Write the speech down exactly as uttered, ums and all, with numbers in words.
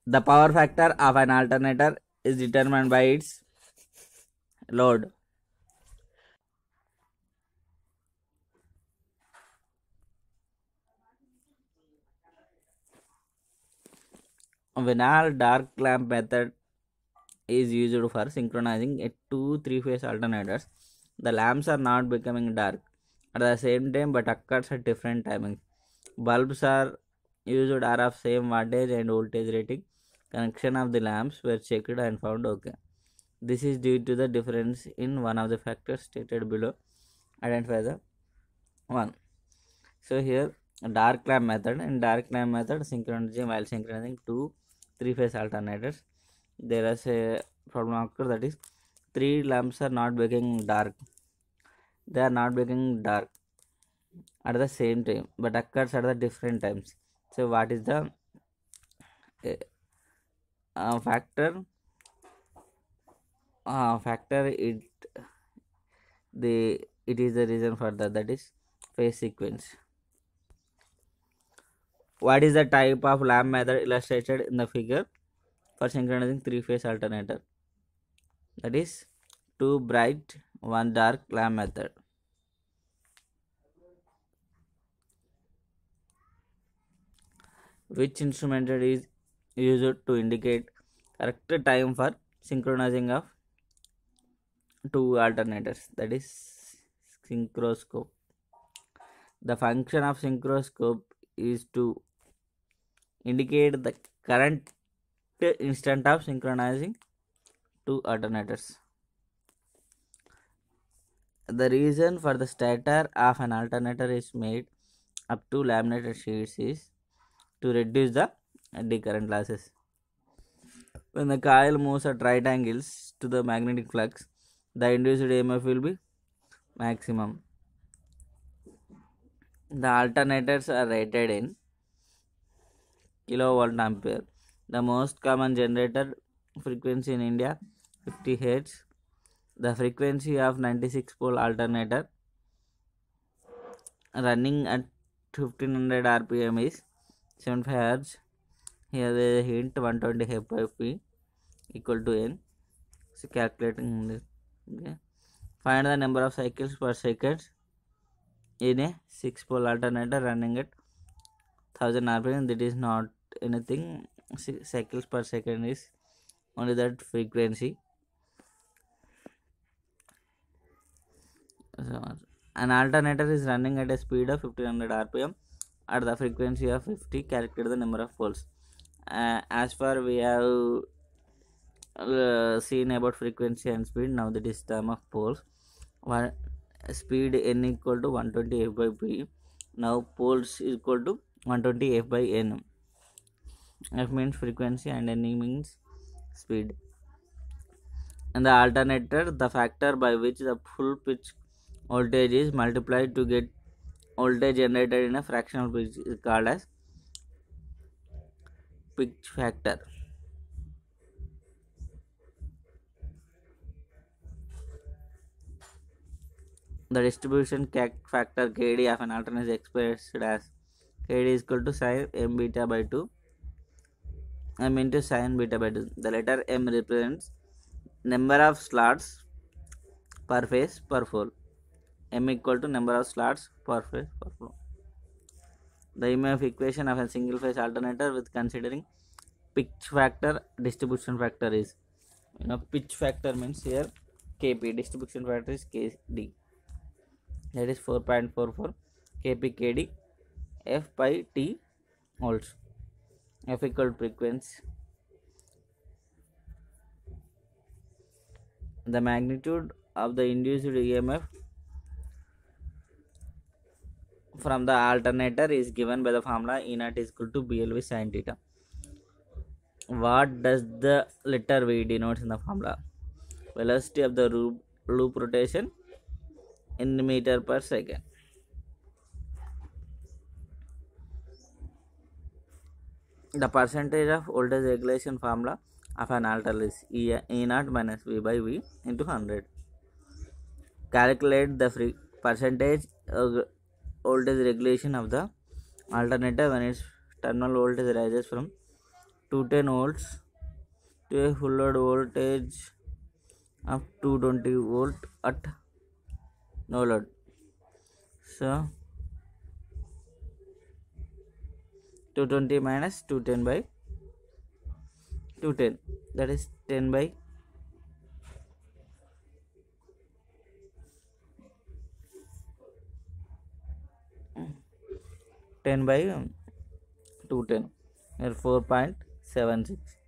The power factor of an alternator is determined by its load. Vinal dark lamp method is used for synchronizing a two three-phase alternators. The lamps are not becoming dark at the same time but occurs at different timings. Bulbs are used are of same wattage and voltage rating. Connection of the lamps were checked and found okay. This is due to the difference in one of the factors stated below. Identify the one. So here dark lamp method. In dark lamp method, synchronizing while synchronizing two three-phase alternators, there is a problem occur, that is three lamps are not becoming dark. They are not becoming dark at the same time but occurs at the different times. So what is the uh, uh, factor? Uh, factor it the it is the reason for that, that is phase sequence. What is the type of lamp method illustrated in the figure for synchronizing three-phase alternator? That is two bright, one dark lamp method. Which instrument is used to indicate correct time for synchronizing of two alternators? That is synchroscope. The function of synchroscope is to indicate the current instant of synchronizing two alternators. The reason for the stator of an alternator is made up to laminated sheets is to reduce the eddy current losses. When the coil moves at right angles to the magnetic flux, the induced E M F will be maximum. The alternators are rated in kilovolt ampere. The most common generator frequency in India fifty hertz. The frequency of ninety-six pole alternator running at fifteen hundred R P M is seventy-five hertz. Here there is a hint one hundred twenty F by P equal to N. So calculating this. Okay. Find the number of cycles per second in a six pole alternator running at one thousand R P M. That is not anything. Cycles per second is only that frequency. So, an alternator is running at a speed of fifteen hundred R P M at the frequency of fifty. Calculate the number of poles. Uh, as far we have uh, seen about frequency and speed, now that is term of poles. One speed n equal to one hundred twenty F by P. Now poles is equal to one hundred twenty F by N. F means frequency and N means speed. And the alternator, the factor by which the full pitch voltage is multiplied to get voltage generated in a fractional pitch is called as pitch factor. The distribution factor K D of an alternator is expressed as K D is equal to sine m beta by two, m into sine beta by two. The letter m represents number of slots per phase per pole. M equal to number of slots per phase per pole. The E M F equation of a single phase alternator with considering pitch factor, distribution factor is, you know, pitch factor means here K P, distribution factor is K D, that is four point four four K P K D F by T volts. F equal to frequency. The magnitude of the induced E M F from the alternator is given by the formula E naught is equal to B L V sin theta. What does the letter V denotes in the formula? Velocity of the loop, loop rotation in meter per second. The percentage of voltage regulation formula of an alternator is E, E naught minus V by V into one hundred. Calculate the free percentage of voltage regulation of the alternator when its terminal voltage rises from two ten volts to a full load voltage of two twenty volt at no load. So two twenty minus two ten by two ten, that is ten by ten by two ten, or four point seven six.